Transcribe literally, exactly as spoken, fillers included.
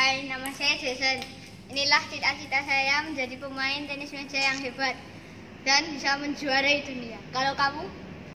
Hai, nama saya Jason. Inilah cita-cita saya menjadi pemain tenis meja yang hebat dan bisa menjuarai dunia. Kalau kamu?